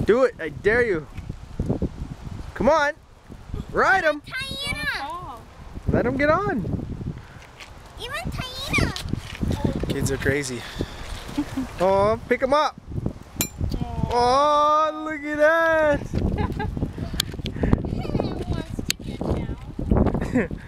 Do it, I dare you. Come on, ride him. Hyena. Let him get on. Even hyena. Kids are crazy. Oh, pick him up. Oh, look at that. Wants to get down.